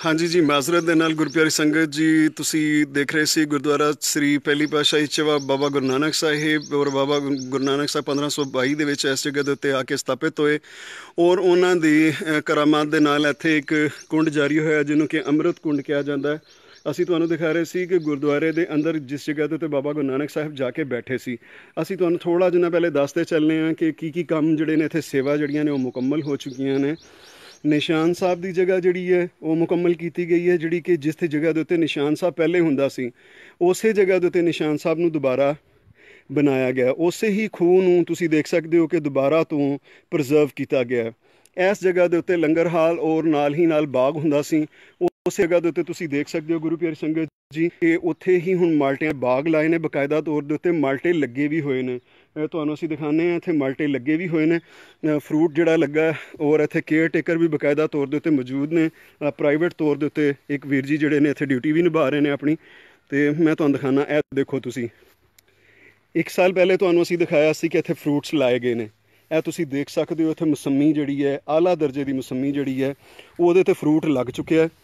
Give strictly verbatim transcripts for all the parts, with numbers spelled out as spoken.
हाँ जी जी माजरत दे नाल गुरप्यारी संगत जी तुसी देख रहे सी गुरुद्वारा श्री पहली पातशाही चोआ बाबा गुरु नानक साहिब और बाबा गुरु नानक साहब पंद्रह सौ बाई दे विच इस जगह दे उत्ते आके स्थापित होए और उन्हां दी करामात दे नाल इत्थे एक कुंड जारी होया जिन्हों कि अमृत कुंड कहा जाता है। असी तुहानूं दिखा रहे सी कि गुरुद्वारे दे अंदर जिस जगह दे उत्ते बाबा गुरु नानक साहिब जाके बैठे सी असी तुहानूं थोड़ा जिन्ना पहले दसदे चलने हैं कि की की काम जिहड़े ने इत्थे सेवा जिहड़ियां ने वो मुकम्मल हो चुकियां ने। निशान साहब की जगह जी है वो मुकम्मल की गई है जी कि जिस जगह के उत्ते निशान साहब पहले हुंदा सी उस जगह के उत्ते निशान साहब नूं दोबारा बनाया गया। उस ही खूह नूं तुसीं देख सकते हो कि दोबारा तो प्रजर्व किया गया। इस जगह के उत्ते लंगर हाल और नाल ही नाल बाग हुंदा सी। उस जगह के उत्ते तुसीं देख सकते हो गुरु प्यारी संगत जी कि उत्थे ही हुण माल्टियां बाग लाए ने बकायदा तौर के उत्ते माल्टे लगे भी हुए ने। तुहानूं असीं दिखाने हैं इत्थे माल्टे लगे भी हुए ने फ्रूट जिहड़ा लगा और इत्थे केयर टेकर भी बकायदा तौर के उत्ते मौजूद ने। प्राइवेट तौर के उत्ते एक वीर जी जिहड़े ने इत्थे ड्यूटी भी निभा रहे हैं अपनी। तो मैं तुहानूं दिखाना ए देखो तुसीं एक साल पहले तुहानूं असीं दिखाया सी कि इत्थे फ्रूट्स लाए गए ने। ए तुसीं देख सकते हो इत्थे मौसमी जिहड़ी है आला दर्जे की मौसमी जिहड़ी है उहदे ते फ्रूट लग चुकिया है।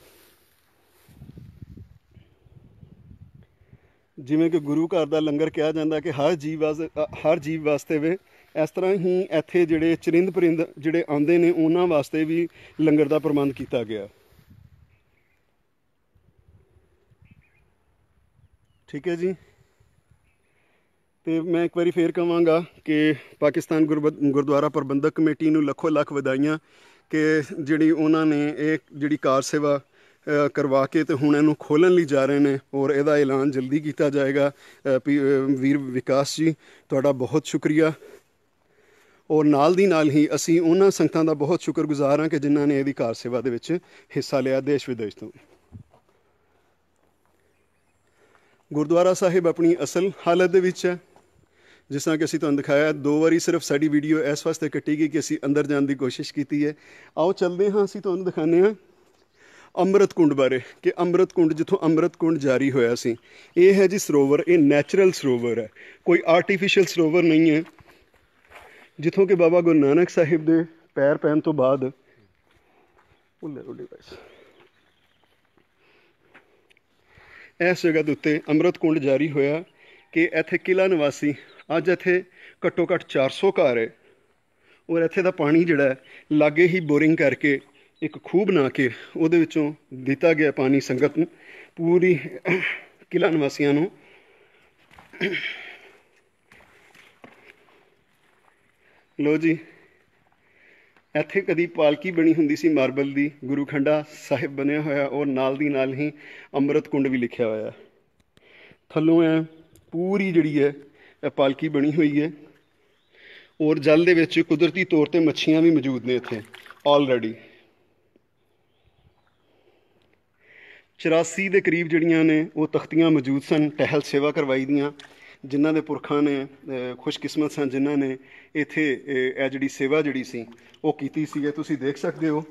जिमें कि गुरु घर का लंगर कहा जाता कि हर जीव वास्ते हर जीव वास्ते वे इस तरह ही इत्थे जिहड़े चरिंद परिंद जिहड़े आउंदे ने उन्हां वास्ते भी लंगर का प्रबंध किया गया। ठीक है जी। तो मैं एक बार फिर कहांगा कि पाकिस्तान गुर गुरुद्वारा प्रबंधक कमेटी नूं लखों लख वधाइयां कि जिहड़ी उन्होंने एक जिहड़ी कार सेवा करवा के तो हुण इहनूं खोलण लई जा रहे हैं और इहदा ऐलान जल्दी किया जाएगा। वीर विकास जी तुहाडा बहुत शुक्रिया और नाल दी नाल ही असी उन्हां संगतां दा बहुत शुक्रगुजार हाँ कि जिन्हां ने इहदी कार सेवा दे विच हिस्सा लिया देश विदेश तो। गुरुद्वारा साहिब अपनी असल हालत दे विच है जिस तरह कि असीं तुहानूं दिखाया। दो बारी सिर्फ साडी वीडियो इस वास्ते कट्टी गई कि असीं अंदर जाने की कोशिश की है। आओ चलते हाँ असीं तुहानूं दिखाने हाँ अमृत कुंड बारे कि अमृत कुंड जिथों अमृत कुंड जारी होया सी। ये है जी सरोवर, ये नैचुरल सरोवर है, कोई आर्टिफिशियल सरोवर नहीं है। जिथों कि बाबा गुरु नानक साहिब दे पैर पैन तो बाद इस जगह के उत्ते अमृत कुंड जारी होया कि इत्थे किला निवासी अज इत्थे घट्टो घट्ट चार सौ घर है और इत्थे दा पानी जिहड़ा लागे ही बोरिंग करके एक खूह बना के उहदे विचों दिता गया पानी संगत नूं पूरी किला निवासियों नूं। लो जी इत्थे कदी पालकी बनी हुंदी सी मार्बल दी, गुरु खंडा साहिब बनया होया और नाल दी नाल ही अमृत कुंड भी लिखिया होया। थल्लों है पूरी जिहड़ी है पालकी बनी हुई है और जल दे विच कुदरती तौर ते मच्छियां भी मौजूद ने इत्थे ऑलरेडी। चौरासी के करीब जड़ियाँ ने वो तख्तियाँ मौजूद सन टहल सेवा करवाई दियाँ जिन्हों के पुरखा ने खुशकिस्मत सन जिन्हों ने इत्थे ए जिहड़ी सेवा जिहड़ी सी वो कीती सी। तुसीं देख सकते हो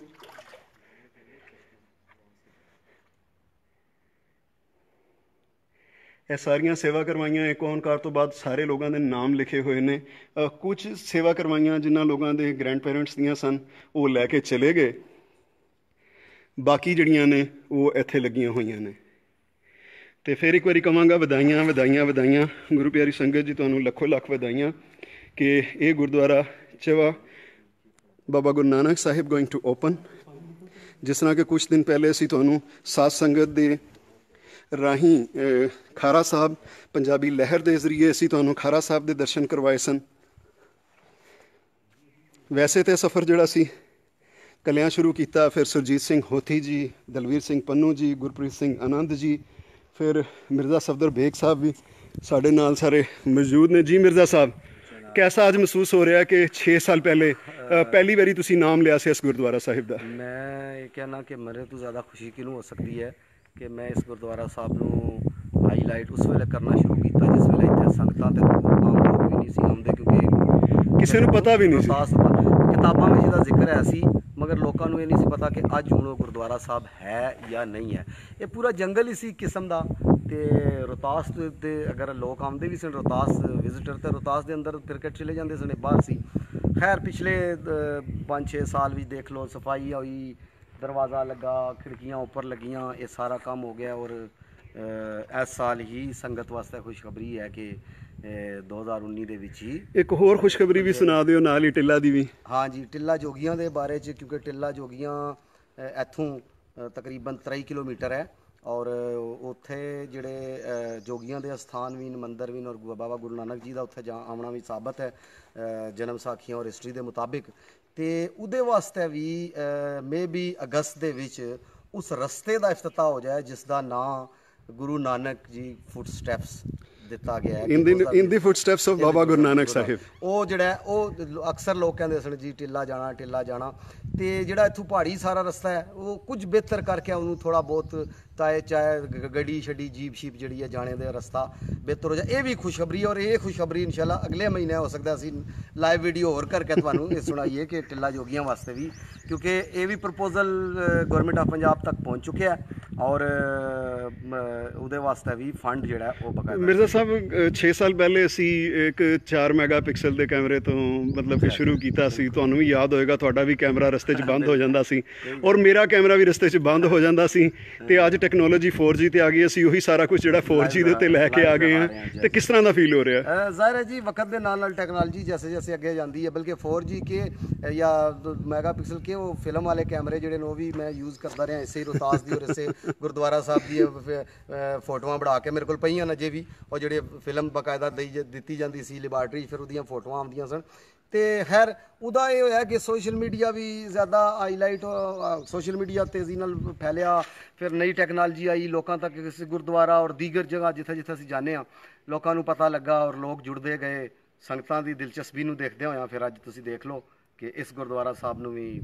ये सारियां सेवा करवाइयां एक ओंकार तो बाद सारे लोगों के नाम लिखे हुए ने। कुछ सेवा करवाइयां जिन्हों लोगों के ग्रैंड पेरेंट्स दियां सन वो लैके चले गए, बाकी जड़ियाँ ने वो इत्थे लगियां हुई ने। तो फिर एक बारी कहांगा वधाइयां वधाइयां वधाइयां गुरु प्यारी संगत जी तुहानूं लखों लख वधाइयां कि ये gurdwara Chawa Baba Guru Nanak Sahib going to open. जिस तरह कि कुछ दिन पहले असीं तुहानूं साध संगत दे राही खारा साहब पंजाबी लहर के जरिए असीं तुहानूं खारा साहब के दर्शन करवाए सन। वैसे तो सफ़र जिहड़ा सी कलियां शुरू किया, फिर सुरजीत सिंह होती जी, दलवीर सिंह पन्नू जी, गुरप्रीत सिंह आनंद जी, फिर मिर्ज़ा सफदर बेग साहब भी साढ़े नाल सारे मौजूद ने। जी मिर्ज़ा साहब कैसा आज महसूस हो रहा है कि छे साल पहले पहली बारी तुसी नाम लिया से इस गुरुद्वारा साहिब का? मैं ये कहना कि मेरे तो ज़्यादा खुशी क्यों हो सकती है कि मैं इस गुरुद्वारा साहब नूं हाईलाइट उस वेले करना शुरू किया जिस वेले इत्थे संगतां ते आम लोग भी नहीं सी आउंदे क्योंकि किसी को पता भी नहीं सी। किताबां में जिहदा जिक्र है सी मगर लोगों को ये नहीं सी पता कि अज हुण गुरुद्वारा साहब है या नहीं है। ये पूरा जंगल ही सी किस्म का। तो रोहतास ते अगर लोग आउंदे भी सन रोहतास विजिटर तो रोहतास के अंदर क्रिकेट चले जाते सन बाहर सी। खैर पिछले पाँच छे साल भी देख लो सफाई हुई दरवाज़ा लगा, खिड़कियाँ ऊपर लगियाँ, ये सारा काम हो गया। और इस साल ही संगत वास्ते खुशखबरी है कि दो हज़ार उन्नी दे विच ही एक होर खुशखबरी भी सुना दिओ नाल ही टिल्ला दी भी। हाँ जी, टिल्ला जोगियां दे बारे च, क्योंकि टिल्ला जोगियां इत्थों तकरीबन त्रेई किलोमीटर है और उत्थे जेड़े जोगियां दे स्थान भी मंदिर भी और बाबा गुरु नानक जी का उत्थे जा आना भी साबित है जन्म साखियां और हिस्टरी के मुताबिक। तो उहदे वास्ते भी मे बी अगस्त दे विच उस रस्ते का इफ्तिताह हो जाए जिसका नाम गुरु नानक जी फुट स्टैप्स दिता गया है। इन दी इन दी फुटस्टेप्स ऑफ बाबा गुरु नानक साहिब। ਉਹ ਜਿਹੜਾ ਉਹ ਅਕਸਰ ਲੋਕ ਕਹਿੰਦੇ ਸਨ ਜੀ ਟਿੱਲਾ ਜਾਣਾ ਟਿੱਲਾ ਜਾਣਾ, ਤੇ ਜਿਹੜਾ ਇੱਥੋਂ ਪਹਾੜੀ ਸਾਰਾ ਰਸਤਾ ਹੈ ਉਹ ਕੁਝ ਬਿਹਤਰ ਕਰਕੇ ਉਹਨੂੰ ਥੋੜਾ ਬਹੁਤ ਤਾਏ ਚਾਹੇ ਗੱਡੀ ਛੱਡੀ ਜੀਪ ਸ਼ੀਪ ਜਿਹੜੀ ਹੈ ਜਾਣੇ ਦਾ ਰਸਤਾ ਬਿਹਤਰ ਹੋ ਜਾਏ। ਇਹ ਵੀ ਖੁਸ਼ਖਬਰੀ ਔਰ ਇਹ ਖੁਸ਼ਖਬਰੀ ਇਨਸ਼ਾਅੱਲਾ ਅਗਲੇ ਮਹੀਨੇ ਹੋ ਸਕਦਾ ਅਸੀਂ ਲਾਈਵ ਵੀਡੀਓ ਹੋਰ ਕਰਕੇ ਤੁਹਾਨੂੰ ਇਹ ਸੁਣਾਈਏ ਕਿ ਟਿੱਲਾ ਜੋਗੀਆਂ ਵਾਸਤੇ ਵੀ, ਕਿਉਂਕਿ ਇਹ ਵੀ ਪ੍ਰਪੋਜ਼ਲ ਗਵਰਨਮੈਂਟ ਆਫ ਪੰਜਾਬ ਤੱਕ ਪਹੁੰਚ ਚੁੱਕਿਆ ਔਰ ਉਹਦੇ ਵਾਸਤੇ ਵੀ ਫੰਡ ਜਿਹੜਾ ਉਹ ਬਕਾਇਦਾ। ਮਿਰਜ਼ਾ ਸਾਹਿਬ ਛੇ ਸਾਲ ਪਹਿਲੇ ਅਸੀਂ ਇੱਕ ਚਾਰ ਮੈਗਾ ਪਿਕਸਲ ਦੇ ਕੈਮਰੇ ਤੋਂ ਮਤਲਬ ਕਿ ਸ਼ੁਰੂ ਕੀਤਾ ਸੀ। ਤੁਹਾਨੂੰ ਵੀ ਯਾਦ ਹੋਏਗਾ, ਤੁਹਾਡਾ ਵੀ ਕੈਮਰਾ ਰਸਤੇ 'ਚ ਬੰਦ ਹੋ ਜਾਂਦਾ ਸੀ ਔਰ ਮੇਰਾ ਕੈਮਰਾ ਵੀ ਰਸਤੇ 'ਚ ਬੰਦ ਹੋ ਜਾਂਦਾ ਸੀ। ਤੇ ਅੱਜ ਟੈਕਨੋਲੋਜੀ ਫੋਰ ਜੀ ਤੇ ਆ ਗਈ, ਅਸੀਂ ਉਹੀ ਸਾਰਾ ਕੁਝ ਜਿਹੜਾ ਫੋਰ ਜੀ ਦੇ ਉੱਤੇ ਲੈ ਕੇ ਆ ਗਏ ਹਾਂ। ਤੇ ਕਿਸ ਤਰ੍ਹਾਂ ਦਾ ਫੀਲ ਹੋ ਰਿਹਾ? ਜ਼ਾਹਿਰ ਹੈ ਜੀ ਵਕਤ ਦੇ ਨਾਲ ਨਾਲ ਟੈਕਨੋਲੋਜੀ ਜੈਸੇ ਜੈਸੇ ਅੱਗੇ ਜਾਂਦੀ ਹੈ, ਬਲਕਿ ਫੋਰ ਜੀ ਕੇ ਜਾਂ ਮੈਗਾ ਪਿਕਸਲ ਕੇ ਉਹ ਫਿਲਮ ਵਾਲੇ ਕੈਮਰੇ ਜਿਹੜੇ ਨੇ ਉਹ ਵੀ ਮੈਂ ਯੂਜ਼ ਕਰਦਾ ਰਿਹਾ ਇਸੇ ਰੋਹਤਾਸ ਦੀ ਔਰ ਇਸੇ ਗੁਰਦੁਆਰਾ ਸਾਹਿਬ ਦੀ ਫੋਟੋਆਂ ਬਣਾ ਕੇ ਮੇਰੇ ਕੋਲ ਪਈਆਂ ਨੇ ਅਜੇ ਵੀ। ਉਹ ਜਿਹੜੇ ਫਿਲਮ ਬਕਾਇਦਾ ਦਿੱਤੀ ਜਾਂਦੀ ਸੀ ਲੈਬਾਰਟਰੀ, ਫਿਰ ਉਹਦੀਆਂ ਫੋਟੋਆਂ ਆਉਂਦੀਆਂ ਸਨ। ਤੇ ਖੈਰ ਉਹਦਾ ਇਹ ਹੋਇਆ ਕਿ ਸੋਸ਼ਲ ਮੀਡੀਆ ਵੀ ਜ਼ਿਆਦਾ ਹਾਈਲਾਈਟ, ਸੋਸ਼ਲ ਮੀਡੀਆ ਤੇਜ਼ੀ ਨਾਲ ਫੈਲਿਆ। ਫਿਰ ਨਈ ਟੈਕਨੋਲੋਜੀ ਆਈ ਲੋਕਾਂ ਤੱਕ, ਕਿਸੇ ਗੁਰਦੁਆਰਾ ਔਰ ਦੀਗਰ ਜਗ੍ਹਾ ਜਿੱਥੇ ਜਿੱਥੇ ਅਸੀਂ ਜਾਂਦੇ ਹਾਂ ਲੋਕਾਂ ਨੂੰ ਪਤਾ ਲੱਗਾ ਔਰ ਲੋਕ ਜੁੜਦੇ ਗਏ। ਸੰਗਤਾਂ ਦੀ ਦਿਲਚਸਪੀ ਨੂੰ ਦੇਖਦੇ ਹੋਇਆ ਫਿਰ ਅੱਜ ਤੁਸੀਂ ਦੇਖ ਲਓ ਕਿ ਇਸ ਗੁਰਦੁਆਰਾ ਸਾਹਿਬ ਨੂੰ ਵੀ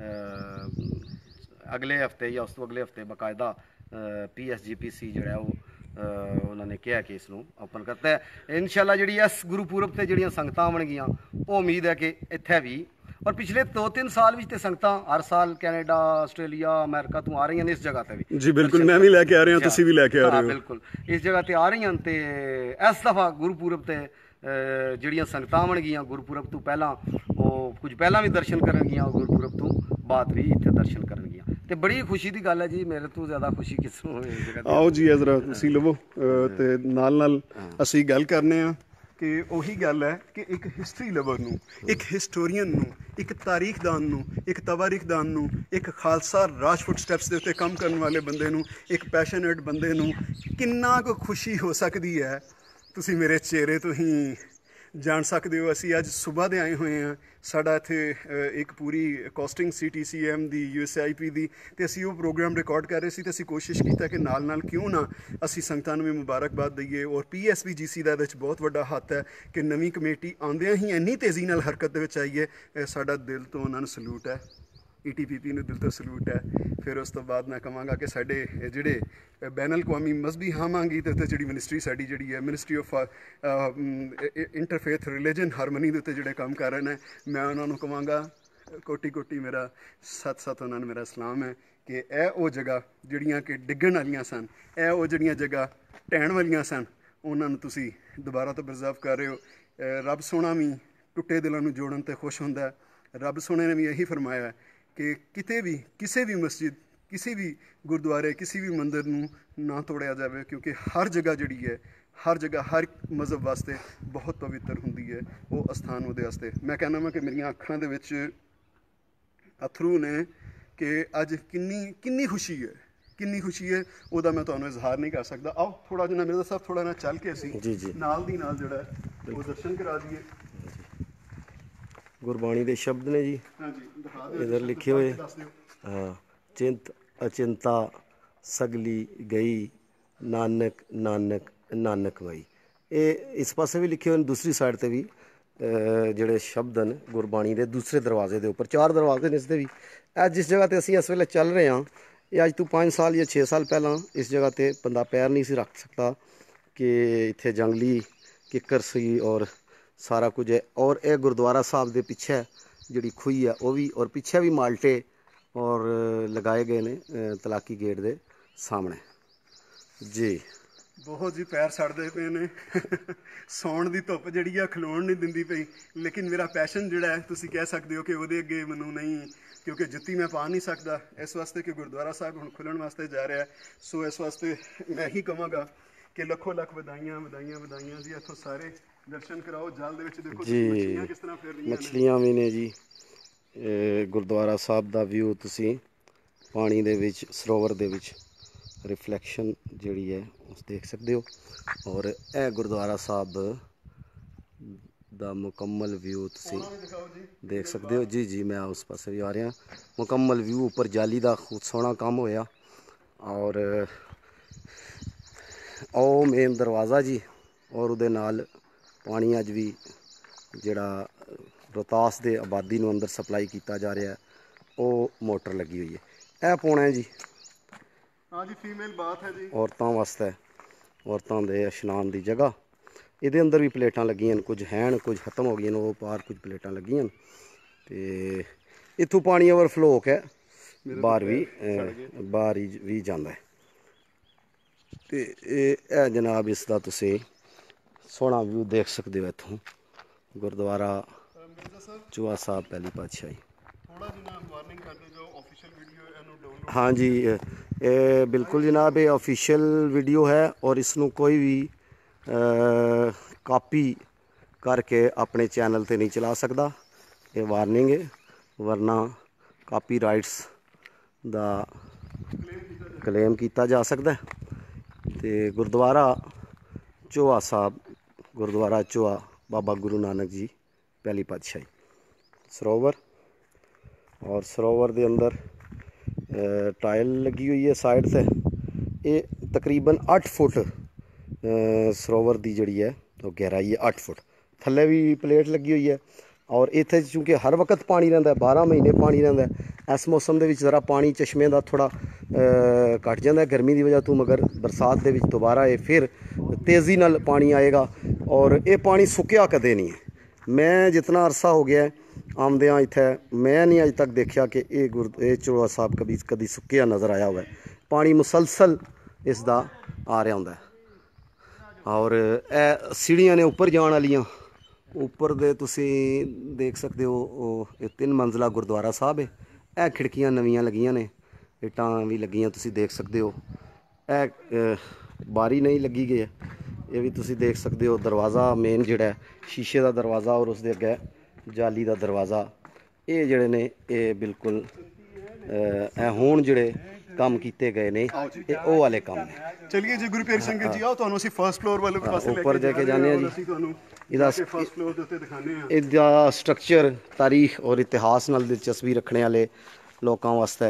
ਅਗਲੇ ਹਫਤੇ ਜਾਂ ਉਸ ਤੋਂ ਅਗਲੇ ਹਫਤੇ ਬਕਾਇਦਾ ਪੀ ਐਸ ਜੀ ਪੀ ਸੀ ਜਿਹੜਾ ਉਹ ਉਹਨਾਂ ਨੇ ਕਿਹਾ ਕਿ ਇਸ ਨੂੰ ਓਪਨ ਕਰਤਾ ਹੈ। ਇਨਸ਼ਾਅੱਲਾ ਜਿਹੜੀ ਇਸ ਗੁਰਪੁਰਬ ਤੇ ਜਿਹੜੀਆਂ ਸੰਗਤਾਂ ਆਉਣਗੀਆਂ ਉਹ ਉਮੀਦ ਹੈ ਕਿ ਇੱਥੇ ਵੀ, ਔਰ ਪਿਛਲੇ ਦੋ ਤਿੰਨ ਸਾਲ ਵਿੱਚ ਤੇ ਸੰਗਤਾਂ ਹਰ ਸਾਲ ਕੈਨੇਡਾ, ਆਸਟ੍ਰੇਲੀਆ, ਅਮਰੀਕਾ ਤੋਂ ਆ ਰਹੀਆਂ ਨੇ ਇਸ ਜਗ੍ਹਾ ਤੇ ਵੀ। ਜੀ ਬਿਲਕੁਲ, ਮੈਂ ਵੀ ਲੈ ਕੇ ਆ ਰਿਹਾ, ਤੁਸੀਂ ਵੀ ਲੈ ਕੇ ਆ ਰਹੇ ਹੋ। ਬਿਲਕੁਲ ਇਸ ਜਗ੍ਹਾ ਤੇ ਆ ਰਹੀਆਂ ਤੇ ਇਸ ਦਫਾ ਗੁਰਪੁਰਬ ਤੇ ਜਿਹੜੀਆਂ ਸੰਗਤਾਂ ਆਉਣਗੀਆਂ ਗੁਰਪੁਰਬ ਤੋਂ ਪਹਿਲਾਂ ਉਹ ਕੁਝ ਪਹਿਲਾਂ ਵੀ ਦਰਸ਼ਨ ਕਰਨਗੀਆਂ, ਗੁਰਪੁਰਬ ਤੋਂ ਬਾਅਦ ਵੀ ਇੱਥੇ ਦਰਸ਼ਨ ਕਰਨਗੀਆਂ। ਤੇ ਬੜੀ ਖੁਸ਼ੀ ਦੀ ਗੱਲ ਹੈ ਜੀ, ਮੇਰੇ ਤੋਂ ਜ਼ਿਆਦਾ ਖੁਸ਼ੀ ਕਿਸ ਨੂੰ ਹੋਵੇ। ਆਓ ਜੀ ਜ਼ਰਾ ਤੁਸੀਂ ਲਵੋ ਤੇ ਨਾਲ ਨਾਲ ਅਸੀਂ ਗੱਲ ਕਰਨੇ ਆ ਕਿ ਉਹੀ ਗੱਲ ਹੈ ਕਿ ਇੱਕ ਹਿਸਟਰੀ ਲਵਰ ਨੂੰ, ਇੱਕ ਹਿਸਟੋਰੀਅਨ ਨੂੰ, ਇੱਕ ਤਾਰੀਖਦਾਨ ਨੂੰ, ਇੱਕ ਤਵਾਰੀਖਦਾਨ ਨੂੰ, ਇੱਕ ਖਾਲਸਾ ਰਾਜ ਫੁੱਟ ਸਟੈਪਸ ਦੇ ਉੱਤੇ ਕੰਮ ਕਰਨ ਵਾਲੇ ਬੰਦੇ ਨੂੰ, ਇੱਕ ਪੈਸ਼ਨੇਟ ਬੰਦੇ ਨੂੰ ਕਿੰਨਾ ਕੁ ਖੁਸ਼ੀ ਹੋ ਸਕਦੀ ਹੈ ਤੁਸੀਂ ਮੇਰੇ ਚਿਹਰੇ ਤੋਂ ਹੀ ਜਾਣ ਸਕਦੇ ਹੋ। ਅਸੀਂ ਅੱਜ ਸੁਬਾਹ ਦੇ ਆਏ ਹੋਏ ਹਾਂ, ਸਾਡਾ ਇੱਥੇ ਇੱਕ ਪੂਰੀ costing C T C M ਦੀ, ਯੂ ਐਸ ਆਈ ਪੀ ਦੀ, ਅਤੇ ਅਸੀਂ ਉਹ ਪ੍ਰੋਗਰਾਮ ਰਿਕਾਰਡ ਕਰ ਰਹੇ ਸੀ। ਅਤੇ ਅਸੀਂ ਕੋਸ਼ਿਸ਼ ਕੀਤਾ ਕਿ ਨਾਲ ਨਾਲ ਕਿਉਂ ਨਾ ਅਸੀਂ ਸੰਗਤਾਂ ਨੂੰ ਵੀ ਮੁਬਾਰਕਬਾਦ ਦਈਏ। ਔਰ ਪੀ ਐਸ ਵੀ ਜੀ ਸੀ ਦਾ ਇਹਦੇ 'ਚ ਬਹੁਤ ਵੱਡਾ ਹੱਥ ਹੈ ਕਿ ਨਵੀਂ ਕਮੇਟੀ ਆਉਂਦਿਆਂ ਹੀ ਇੰਨੀ ਤੇਜ਼ੀ ਨਾਲ ਹਰਕਤ ਦੇ ਵਿੱਚ ਆਈ ਹੈ। ਸਾਡਾ ਦਿਲ ਤੋਂ ਉਹਨਾਂ ਨੂੰ ਸਲੂਟ ਹੈ, ਈ ਟੀ ਪੀ ਪੀ ਨੂੰ ਦਿਲ ਤੋਂ ਸਲੂਟ ਹੈ। ਫਿਰ ਉਸ ਤੋਂ ਬਾਅਦ ਮੈਂ ਕਹਾਂਗਾ ਕਿ ਸਾਡੇ ਜਿਹੜੇ ਬੈਨ ਅਲ-ਕੌਮੀ ਮਜ਼ਹਬੀ ਹਾਮਾਂਗੀ ਅਤੇ ਉੱਤੇ ਜਿਹੜੀ ਮਿਨਿਸਟਰੀ ਸਾਡੀ ਜਿਹੜੀ ਹੈ ministry of interfaith religion harmony ਦੇ ਉੱਤੇ ਜਿਹੜੇ ਕੰਮ ਕਰ ਰਹੇ ਨੇ, ਮੈਂ ਉਹਨਾਂ ਨੂੰ ਕਹਾਂਗਾ ਕੋਟੀ ਕੋਟੀ ਮੇਰਾ ਸੱਤ ਸੱਤ ਉਹਨਾਂ ਨੂੰ ਮੇਰਾ ਸਲਾਮ ਹੈ ਕਿ ਇਹ ਉਹ ਜਗ੍ਹਾ ਜਿਹੜੀਆਂ ਕਿ ਡਿੱਗਣ ਵਾਲੀਆਂ ਸਨ, ਇਹ ਉਹ ਜਿਹੜੀਆਂ ਜਗ੍ਹਾ ਢਹਿਣ ਵਾਲੀਆਂ ਸਨ, ਉਹਨਾਂ ਨੂੰ ਤੁਸੀਂ ਦੁਬਾਰਾ ਤੋਂ ਪ੍ਰੀਜ਼ਰਵ ਕਰ ਰਹੇ ਹੋ। ਰੱਬ ਸੋਹਣਾ ਵੀ ਟੁੱਟੇ ਦਿਲਾਂ ਨੂੰ ਜੋੜਨ 'ਤੇ ਖੁਸ਼ ਹੁੰਦਾ। ਰੱਬ ਸੋਹਣੇ ਨੇ ਵੀ ਇਹੀ ਫਰਮਾਇਆ ਕਿ ਕਿਤੇ ਵੀ ਕਿਸੇ ਵੀ ਮਸਜਿਦ, ਕਿਸੇ ਵੀ ਗੁਰਦੁਆਰੇ, ਕਿਸੇ ਵੀ ਮੰਦਿਰ ਨੂੰ ਨਾ ਤੋੜਿਆ ਜਾਵੇ, ਕਿਉਂਕਿ ਹਰ ਜਗ੍ਹਾ ਜਿਹੜੀ ਹੈ, ਹਰ ਜਗ੍ਹਾ ਹਰ ਮਜ਼ਹਬ ਵਾਸਤੇ ਬਹੁਤ ਪਵਿੱਤਰ ਹੁੰਦੀ ਹੈ ਉਹ ਅਸਥਾਨ ਉਹਦੇ ਵਾਸਤੇ। ਮੈਂ ਕਹਿੰਦਾ ਮੈਂ ਕਿ ਮੇਰੀਆਂ ਅੱਖਾਂ ਦੇ ਵਿੱਚ ਅਥਰੂ ਨੇ ਕਿ ਅੱਜ ਕਿੰਨੀ ਕਿੰਨੀ ਖੁਸ਼ੀ ਹੈ, ਕਿੰਨੀ ਖੁਸ਼ੀ ਹੈ ਉਹਦਾ ਮੈਂ ਤੁਹਾਨੂੰ ਇਜ਼ਹਾਰ ਨਹੀਂ ਕਰ ਸਕਦਾ। ਆਓ ਥੋੜ੍ਹਾ ਜਿਹਾ ਮਿਰਜ਼ਾ ਸਾਹਿਬ ਥੋੜ੍ਹਾ ਨਾ ਚੱਲ ਕੇ ਅਸੀਂ ਜੀ ਜੀ ਨਾਲ ਦੀ ਨਾਲ ਜਿਹੜਾ ਉਹ ਦਰਸ਼ਨ ਕਰਾ ਦਈਏ। ਗੁਰਬਾਣੀ ਦੇ ਸ਼ਬਦ ਨੇ ਜੀ, ਇਧਰ ਲਿਖੇ ਹੋਏ, ਹਾਂ, ਚਿੰਤ ਅਚਿੰਤਾ ਸਗਲੀ ਗਈ, ਨਾਨਕ ਨਾਨਕ ਨਾਨਕ ਵਈ। ਇਹ ਇਸ ਪਾਸੇ ਵੀ ਲਿਖੇ ਹੋਏ ਨੇ, ਦੂਸਰੀ ਸਾਈਡ 'ਤੇ ਵੀ ਜਿਹੜੇ ਸ਼ਬਦ ਹਨ ਗੁਰਬਾਣੀ ਦੇ ਦੂਸਰੇ ਦਰਵਾਜ਼ੇ ਦੇ ਉੱਪਰ, ਚਾਰ ਦਰਵਾਜ਼ੇ ਨੇ ਇਸ ਦੇ ਵੀ। ਇਹ ਜਿਸ ਜਗ੍ਹਾ 'ਤੇ ਅਸੀਂ ਇਸ ਵੇਲੇ ਚੱਲ ਰਹੇ ਹਾਂ, ਇਹ ਅੱਜ ਤੋਂ ਪੰਜ ਸਾਲ ਜਾਂ ਛੇ ਸਾਲ ਪਹਿਲਾਂ ਇਸ ਜਗ੍ਹਾ 'ਤੇ ਬੰਦਾ ਪੈਰ ਨਹੀਂ ਸੀ ਰੱਖ ਸਕਦਾ ਕਿ ਇੱਥੇ ਜੰਗਲੀ ਕਿੱਕਰ ਸੀ ਔਰ ਸਾਰਾ ਕੁਝ ਹੈ। ਔਰ ਇਹ ਗੁਰਦੁਆਰਾ ਸਾਹਿਬ ਦੇ ਪਿੱਛੇ ਜਿਹੜੀ ਖੂਹੀ ਹੈ ਉਹ ਵੀ, ਔਰ ਪਿੱਛੇ ਵੀ ਮਾਲਟੇ ਔਰ ਲਗਾਏ ਗਏ ਨੇ ਤਲਾਕੀ ਗੇਟ ਦੇ ਸਾਹਮਣੇ ਜੀ। ਬਹੁਤ ਜੀ ਪੈਰ ਸੜਦੇ ਪਏ ਨੇ, ਸੌਣ ਦੀ ਧੁੱਪ ਜਿਹੜੀ ਆ ਖਲੋਣ ਨਹੀਂ ਦਿੰਦੀ ਪਈ, ਲੇਕਿਨ ਮੇਰਾ ਪੈਸ਼ਨ ਜਿਹੜਾ ਹੈ ਤੁਸੀਂ ਕਹਿ ਸਕਦੇ ਹੋ ਕਿ ਉਹਦੇ ਅੱਗੇ ਮੈਨੂੰ ਨਹੀਂ क्योंकि जुत्ती मैं पा नहीं सकता इस वास्ते कि गुरुद्वारा साहब हुण खुलण वास्ते जा रहा है। सो इस वास्ते मैं ही कहांगा कि लखों लख वधाइयां वधाइयां वधाइयां जी। इत्थों सारे दर्शन कराओ। जल दे विच देखो जी मछलियां किस तरह फिर रही ने। मछलियां भी ने जी। गुरुद्वारा साहब का व्यू तुसी पानी दे विच सरोवर दे विच रिफ्लैक्शन जिहड़ी है उस देख सकते हो। और यह गुरुद्वारा साहब दा मुकम्मल व्यू तुसी देख सकते हो। जी जी मैं उस पासे भी आ रहा। मुकम्मल व्यू उपर जाली का खूब सोहना काम होया। और ओ मेन दरवाज़ा जी। और उहदे नाल पानी अज भी जिहड़ा रोहतास दे आबादी नूं अंदर सप्लाई किया जा रहा है वो मोटर लगी हुई है। यह पौना है जी। हाँ जी फीमेल बात है जी। औरतों वास्ते औरतों के इशनान की जगह। ये अंदर भी प्लेटां लगियां कुछ हैं कुछ खत्म हो गई वो पार कुछ प्लेटां लगियां। तो इत्थों पानी ओवरफ्लो है बाहर भी बाहर ही भी जाता है। तो यह जनाब इसका तुसी सोहना व्यू देख सकते हो। इत्थों गुरुद्वारा चोआ साहब पहली पातशाही। हाँ जी ये बिल्कुल जनाब ये ऑफिशियल वीडियो है और इसनों कोई भी कापी करके अपने चैनल ते नहीं चला सकता। ये वार्निंग है वरना कापी राइट्स दा क्लेम किया जा सकता है। तो गुरुद्वारा चोआ साहब गुरुद्वारा चोआ बाबा गुरु नानक जी पहली पातशाही सरोवर। और सरोवर के अंदर टाइल लगी हुई है साइड से। ये तकरीबन अठ फुट सरोवर की जी है तो गहराई है अठ फुट। थले भी प्लेट लगी हुई है। और इत्थे चूँकि हर वक्त पानी रहिंदा है बारह महीने पानी रहिंदा है। इस मौसम के ज़रा पानी चश्मे का थोड़ा घट जाता है गर्मी की वजह तो। मगर बरसात के दोबारा ये फिर तेज़ी नाल पानी आएगा। और ये पानी सुक्या कदे नहीं है। मैं जितना अरसा हो गया आमदियाँ इत्थे मैं नहीं अज तक देखा कि ये गुर ये चोआ साहब कभी कभी सुक्या नज़र आया हुआ है। पानी मुसलसल इसका आ रहा होंदा है। और ए सीढ़ियाँ ने उपर जाने वालियाँ उपर दे तुसी देख सकते हो। ये तीन मंजिला गुरुद्वारा साहब है। ए खिड़कियाँ नवीं लगियां ने इटां भी लगियां तुसी देख सकते हो। ए बारी नहीं लगी गई है ये भी तुसी देख सकते हो। दरवाज़ा मेन जिहड़ा शीशे का दरवाज़ा और उसके अगे जाली का दरवाज़ा ये जिहड़े ने ये बिल्कुल हुण जिहड़े काम किए गए ने ये वो वाले काम ने। चलिए जी गुरु प्यारी संगत जी आओ तुहानू असीं फर्स्ट फ्लोर वाले पासे ऊपर जाके जाने जी। ਇਹਦਾ ਫਸਟ ਫਲੋਰ ਦੇ ਉੱਤੇ ਦਿਖਾਣੇ ਆ। ਇਹਦਾ ਸਟਰਕਚਰ ਤਾਰੀਖ ਔਰ ਇਤਿਹਾਸ ਨਾਲ ਦਿਲਚਸਪੀ ਰੱਖਣੇ ਵਾਲੇ ਲੋਕਾਂ ਵਾਸਤੇ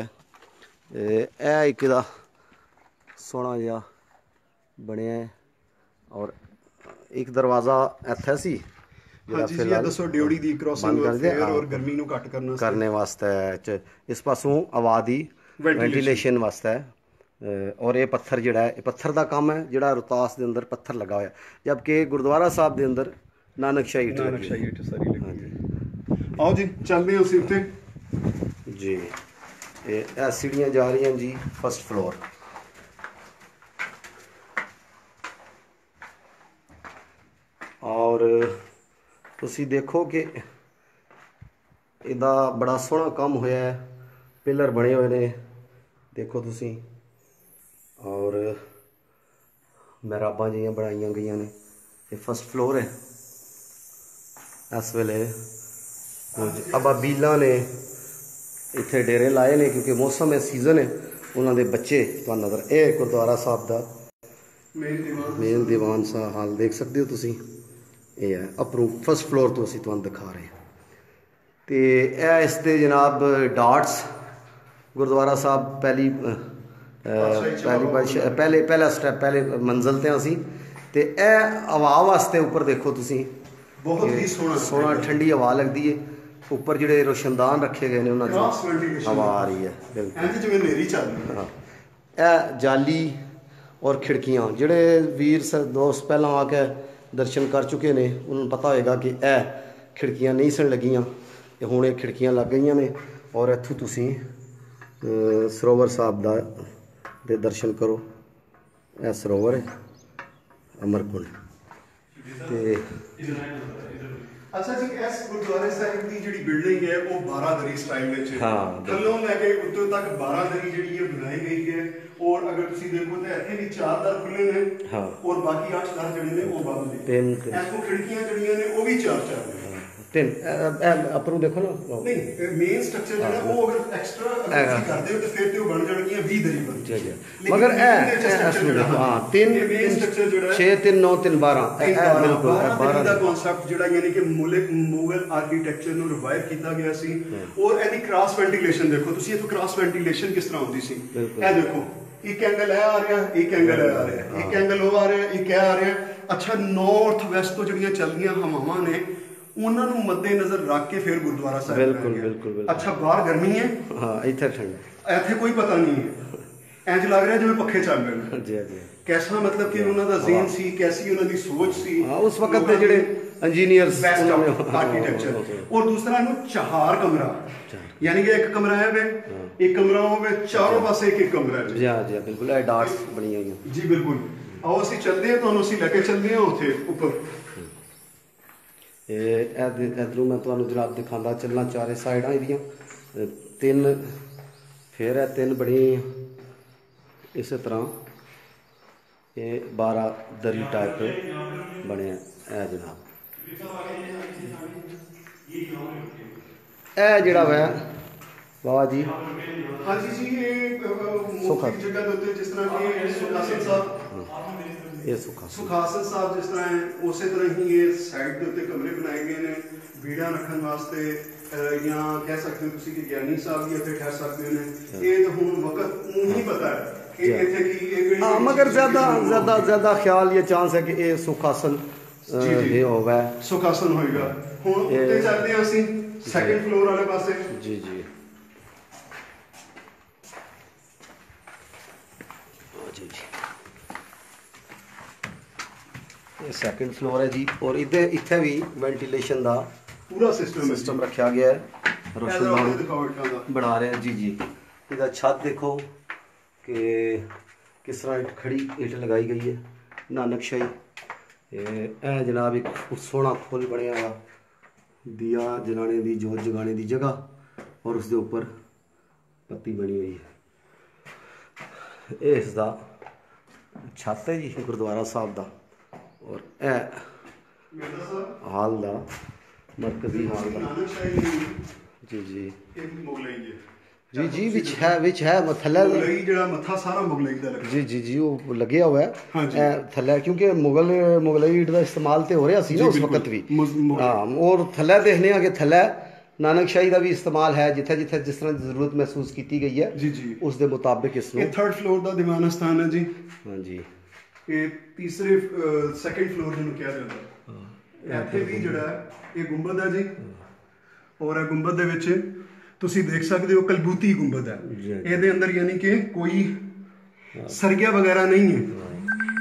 ਇਹ ਇੱਕ ਦਾ ਸੋਹਣਾ ਜਿਹਾ ਬਣਿਆ। ਔਰ ਇੱਕ ਦਰਵਾਜ਼ਾ ਇੱਥੇ ਸੀ ਜਿਹੜਾ ਫਿਲਹਾਲ ਦੱਸੋ ਡਿਊਟੀ ਦੀ ਕ੍ਰੋਸਿੰਗ ਫੇਅਰ ਔਰ ਗਰਮੀ ਨੂੰ ਘੱਟ ਕਰਨਾ ਕਰਨੇ ਵਾਸਤੇ ਇਸ ਪਾਸੋਂ ਹਵਾ ਦੀ ਵੈਂਟੀਲੇਸ਼ਨ ਵਾਸਤੇ। और ये पत्थर जिहड़ा है पत्थर का काम है जिहड़ा रोहतास के अंदर पत्थर लगा हुआ। जबकि गुरुद्वारा साहब के अंदर नानक शाही ईट लगी हुई। हाँ जी आओ जी चलते हैं उसी उत्ते जी। ये सीढ़ियाँ जा रही हैं जी फर्स्ट फ्लोर। और तुसी देखो कि इहदा बड़ा सोहना काम होया है। पिलर बने हुए ने देखो तुसी। और महराबां जिहियां बनाई गई ने। ये फर्स्ट फ्लोर है। इस वेले कुछ अबाबीलां ने इत्थे डेरे लाए ने क्योंकि मौसम है सीजन है उन्होंने बच्चे तो नज़र ये गुरुद्वारा साहब का मेन दीवान सा हाल देख सकते हो तुसी। ये है अप्रूव फर्स्ट फ्लोर तो असीं तुहानूं दिखा रहे हैं। तो यह इसके जनाब डाट्स गुरुद्वारा साहब पहली पहली पातशाही पहले पहला स्टैप पहले मंजिल ते असी। तो यह हवा वास्ते उपर देखो तुसी बहुत ही सोहना सोहना ठंडी हवा लगती है। उपर जिहड़े रोशनदान रखे गए हैं उन्होंने हवा आ रही है बिल्कुल। हाँ यह जाली और खिड़कियाँ जिहड़े वीर दोस्त पहला आके दर्शन कर चुके हैं उन्होंने पता होगा कि यह खिड़कियाँ नहीं सन लगियां हुण ये खिड़कियाँ लग गई ने। और इत्थों तुसी सरोवर साहब दा दे दर्शन करो। यह सरोवर है अमरकुंड। अच्छा जी, इस गुरुद्वारे साहिब की जी बिल्डिंग है वो बारह दरी स्टाइल में है। हाँ, थल्लों लैके उत्ते तक बारह दरी जी बनाई गई है। और अगर तुम देखो तो इतने भी चार दर खुले ने। हाँ। और बाकी आठ दर जड़े ने वो बंद ने। तीन इसको खिड़कियां जड़ियां ने वो भी चार चार ने। तीन अपनों देखो ना नहीं मेन स्ट्रक्चर जो है वो अगर एक्स्ट्रा अगर कर दे तो फिर तो बन जाएगी बीस दरी बन जाएगी। मगर ए हां तीन मेन स्ट्रक्चर जो है छह तीन नौ तीन बारह बिल्कुल बारह ਦਾ ਕਨਸੈਪਟ ਜਿਹੜਾ ਯਾਨੀ ਕਿ ਮੁਗਲ ਆਰਕੀਟੈਕਚਰ ਨੂੰ ਰਿਵਾਈਵ ਕੀਤਾ ਗਿਆ ਸੀ। ਔਰ ਇਹਦੀ ਕ੍ਰਾਸ ਵੈਂਟੀਲੇਸ਼ਨ ਦੇਖੋ ਤੁਸੀਂ, ਇਹ ਕ੍ਰਾਸ ਵੈਂਟੀਲੇਸ਼ਨ ਕਿਸ ਤਰ੍ਹਾਂ ਹੁੰਦੀ ਸੀ ਇਹ ਦੇਖੋ। ਇੱਕ ਐਂਗਲ ਹੈ ਆ ਰਿਹਾ, ਇੱਕ ਐਂਗਲ ਹੈ ਆ ਰਿਹਾ, ਇੱਕ ਐਂਗਲ ਉਹ ਆ ਰਿਹਾ, ਇੱਕ ਇਹ ਆ ਰਿਹਾ। ਅੱਛਾ ਨਾਰਥ ਵੈਸਟ ਤੋਂ ਜਿਹੜੀਆਂ ਚੱਲਦੀਆਂ ਹਵਾਵਾਂ ਨੇ ਉਹਨਾਂ ਨੂੰ ਮੱਦੇ ਨਜ਼ਰ ਰੱਖ ਕੇ ਫਿਰ ਗੁਰਦੁਆਰਾ ਸਾਹਿਬ ਬਿਲਕੁਲ ਬਿਲਕੁਲ। ਅੱਛਾ ਬਾਹਰ ਗਰਮੀ ਹੈ, ਹਾਂ ਇੱਥੇ ਠੰਡ, ਇੱਥੇ ਕੋਈ ਪਤਾ ਨਹੀਂ ਹੈ, ਇੰਜ ਲੱਗ ਰਿਹਾ ਜਿਵੇਂ ਪੱਖੇ ਚੱਲ ਰਹੇ ਨੇ। ਜੀ ਜੀ कैसा मतलब कि उन्होंने दा ज़हन सी, कैसी उन्होंने सोच सी। हाँ उस वक्त दे जिहड़े इंजीनियर्स आर्किटेक्चर। और दूसरा नु चार कमरा यानी कि एक कमरा है वे एक कमरा होवे चारों पासे एक एक कमरा है। जी जी बिल्कुल ए डॉट्स बनी हुई हैं जी बिल्कुल। आओ ਅਸੀਂ ਚੱਲਦੇ ਹਾਂ ਤੁਹਾਨੂੰ ਅਸੀਂ ਲੈ ਕੇ ਚੱਲਦੇ ਹਾਂ ਉੱਥੇ ਉੱਪਰ। ਇਹ ਇਧਰੋਂ ਮੈਂ ਤੁਹਾਨੂੰ ਜਨਾਬ ਦਿਖਾਉਂਦਾ ਚੱਲਣਾ ਚਾਰੇ ਸਾਈਡਾਂ ਇਹਦੀਆਂ ਤਿੰਨ ਫਿਰ ਇਹ ਤਿੰਨ ਬਣੀ ਇਸੇ ਤਰ੍ਹਾਂ ਇਹ बारह दरी टाइप बने है जनाब। ए जिहड़ा वै बाबा जी हाँ जी जी ये मुख्य जगह होते जिस तरह के सुखासन साहब ये सुखा सुखासन साहब जिस तरह है उसी तरह ही ये साइड के उत्ते कमरे बनाए गए ने बीड़ा रखने वास्ते या कह सकते हो तुसी कि ज्ञानी साहब भी इत्थे ठहर सकते हैं। ये तो हुण वक्त नहीं पता है। हाँ मगर ज्यादा ज्यादा ज्यादा ख्याल ये चांस है कि ये सुखासन ये होगा सुखासन होएगा। हुण उत्ते चलदे हां ਅਸੀਂ सेकंड फ्लोर वाले पासे। जी जी जी जी ये सेकंड फ्लोर है जी। और इधर इत्थे भी वेंटिलेशन दा पूरा सिस्टम सिस्टम रखा गया है। रोशन बना रहे हैं जी जी। इधर छत देखो कि किस तरह इट खड़ी इट लगाई गई है नानक शाही। ए जनाब एक सोहना फुल बनया हुआ दिया जलाने की जोत जगाने की जगह और उसके ऊपर पत्ती बनी हुई है। ये इसका छत है जी गुरुद्वारा साहब का। और ए हाल का मरकजी हाल का जी जी जी जी विच है विच है थल्ले मुगलई जेड़ा मथा सारा मुगलई दा लगा। जी जी जी वो लगे हुआ है हाँ थल्ले क्योंकि मुगल मुगलई ईट दा इस्तेमाल तो हो रहा सी ना उस वक्त भी। हाँ और थल्ले देखने आ कि थल्ले नानक शाही का भी इस्तेमाल है जिथे जिथे जिस तरह जरूरत महसूस की गई है जी जी उस दे मुताबिक इसमें। ये थर्ड फ्लोर का दीवाना स्थान है जी। हाँ जी ये तीसरे सेकंड फ्लोर जिन्होंने कहा जाता इत्थे भी जेड़ा ये गुंबद है जी। और ये गुंबद दे विच ਤੁਸੀਂ देख सकते हो कलबूती गुंबद है ਇਹਦੇ अंदर यानी कि कोई सरगिया वगैरह नहीं है।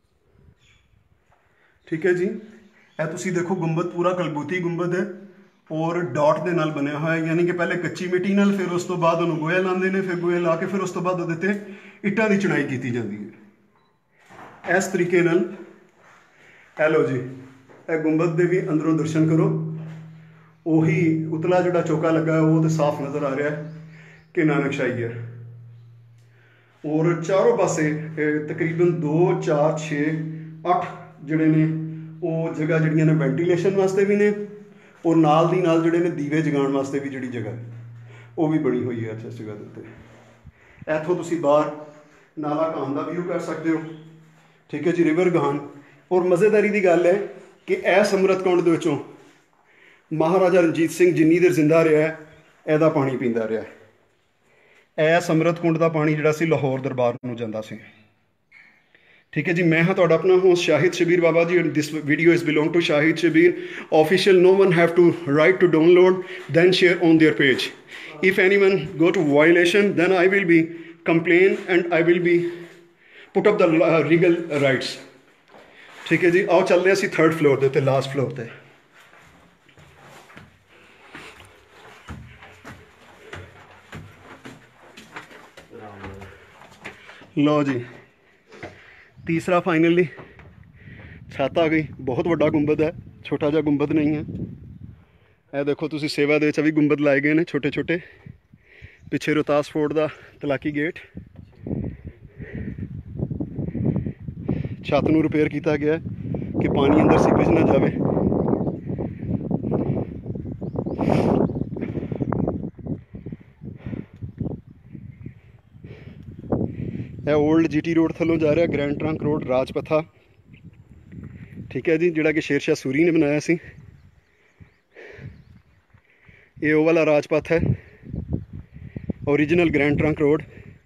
ठीक है जी। ਇਹ ਤੁਸੀਂ देखो गुंबद पूरा कलबूती गुंबद है और डॉट ਦੇ ਨਾਲ ਬਣਿਆ ਹੋਇਆ है यानी कि पहले कच्ची मिट्टी ਨਾਲ फिर उस तो बाद ਉਹਨੂੰ ਗੋਇਆ ਲਾਉਂਦੇ ਨੇ फिर ਗੋਇਆ ਲਾ ਕੇ फिर उस तो बाद ਉਹਦੇ ਤੇ ਇੱਟਾਂ ਦੀ ਚਣਾਈ ਕੀਤੀ ਜਾਂਦੀ ਹੈ ਇਸ ਤਰੀਕੇ ਨਾਲ। ਇਹ ਲਓ ਜੀ ਇਹ गुंबद ਦੇ ਵੀ ਅੰਦਰੋਂ ਦਰਸ਼ਨ ਕਰੋ। ਉਹੀ ਉਤਲਾ ਜਿਹੜਾ ਚੌਕਾ ਲੱਗਾ ਉਹ ਤੇ ਸਾਫ਼ ਨਜ਼ਰ ਆ ਰਿਹਾ ਹੈ ਕਿ ਨਾਨਕ ਸ਼ਾਹੀ ਹੈ। ਔਰ ਚਾਰੋਂ ਪਾਸੇ ਤਕਰੀਬਨ ਦੋ ਚਾਰ ਛੇ ਅੱਠ ਜਿਹੜੇ ਨੇ ਉਹ ਜਗ੍ਹਾ ਜਿਹੜੀਆਂ ਨੇ ਵੈਂਟੀਲੇਸ਼ਨ ਵਾਸਤੇ ਵੀ ਨੇ ਔਰ ਨਾਲ ਦੀ ਨਾਲ ਜਿਹੜੇ ਨੇ ਦੀਵੇ ਜਗਾਉਣ ਵਾਸਤੇ ਵੀ ਜਿਹੜੀ ਜਗ੍ਹਾ ਉਹ ਵੀ ਬਣੀ ਹੋਈ ਹੈ ਇਸ ਜਗ੍ਹਾ ਦੇ ਉੱਤੇ। ਇੱਥੋਂ ਤੁਸੀਂ ਬਾਹਰ ਨਾਲਾ ਗਾਨ ਦਾ ਵਿਊ ਕਰ ਸਕਦੇ ਹੋ। ਠੀਕ ਹੈ ਜੀ ਰਿਵਰ ਗਾਨ। ਔਰ ਮਜ਼ੇਦਾਰੀ ਦੀ ਗੱਲ ਹੈ ਕਿ ਇਸ ਅੰਮ੍ਰਿਤ ਕੁੰਡ ਦੇ ਵਿੱਚੋਂ महाराजा रणजीत सिंह जिन्नी देर जिंदा रहा है ਇਹਦਾ पानी पींदा रहा है। इस ਅੰਮ੍ਰਿਤ कुंड का पानी ਜਿਹੜਾ ਸੀ लाहौर दरबार ਨੂੰ ਜਾਂਦਾ ਸੀ। ठीक है जी मैं हाँ ਤੁਹਾਡਾ अपना host Shahid Shabir Baba ji and this video is belong to Shahid Shabbir official। no one have to write to download then share on their page। if anyone go to violation then I will be complain and I will be put up the legal rights। ठीक है जी आओ ਚੱਲਦੇ ਹਾਂ ਅਸੀਂ third floor ਦੇ ਉੱਤੇ last floor ਤੇ। लो जी तीसरा फाइनली छत आ गई। बहुत बड़ा गुंबद है छोटा जा गुंबद नहीं है। ਇਹ ਦੇਖੋ ਤੁਸੀਂ ਸੇਵਾ ਦੇ ਵਿੱਚ ਵੀ ਗੁੰਬਦ ਲਾਏ ਗਏ ਨੇ ਛੋਟੇ ਛੋਟੇ। ਪਿੱਛੇ ਰੋਹਤਾਸ ਫੋਰਟ ਦਾ ਤਲਾਕੀ ਗੇਟ, ਛੱਤ ਨੂੰ ਰਿਪੇਅਰ ਕੀਤਾ ਗਿਆ ਕਿ ਪਾਣੀ ਅੰਦਰ ਸੀਪੇਜ ਨਾ ਜਾਵੇ। ਇਹ ਓਲਡ ਜੀਟੀ ਰੋਡ ਥੱਲੋਂ ਜਾ ਰਿਹਾ ਗ੍ਰੈਂਡ ਟਰੰਕ ਰੋਡ ਰਾਜਪਥਾ, ਠੀਕ ਹੈ ਜੀ, ਜਿਹੜਾ ਕਿ ਸ਼ੇਰ ਸ਼ਾਹ ਸੂਰੀ ਨੇ ਬਣਾਇਆ ਸੀ। ਇਹ ਉਹ ਵਾਲਾ ਰਾਜਪਥ ਹੈ, ਓਰੀਜਨਲ ਗ੍ਰੈਂਡ ਟਰੰਕ ਰੋਡ।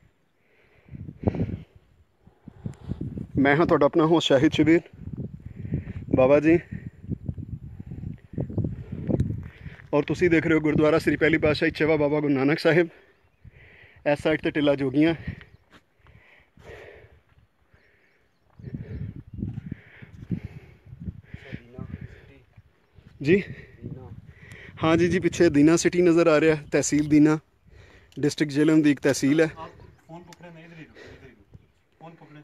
ਮੈਂ ਹਾਂ ਤੁਹਾਡਾ ਆਪਣਾ ਹੋਸਟ ਸ਼ਾਹਿਦ ਸ਼ਬੀਰ ਬਾਬਾ ਜੀ, ਔਰ ਤੁਸੀਂ ਦੇਖ ਰਹੇ ਹੋ ਗੁਰਦੁਆਰਾ ਸ੍ਰੀ ਪਹਿਲੀ ਪਾਤਸ਼ਾਹੀ ਚੇਵਾ ਬਾਬਾ ਗੁਰੂ ਨਾਨਕ ਸਾਹਿਬ। ਇਸ ਸਾਈਡ ਤੇ ਟਿੱਲਾ ਜੋਗੀਆਂ, जी हाँ जी जी पीछे दीना सिटी नज़र आ रहा है। तहसील दीना, डिस्ट्रिक्ट झेलम की एक तहसील है। फोन पकड़े नहीं, इधर ही रुको, इधर ही रुको, फोन पकड़े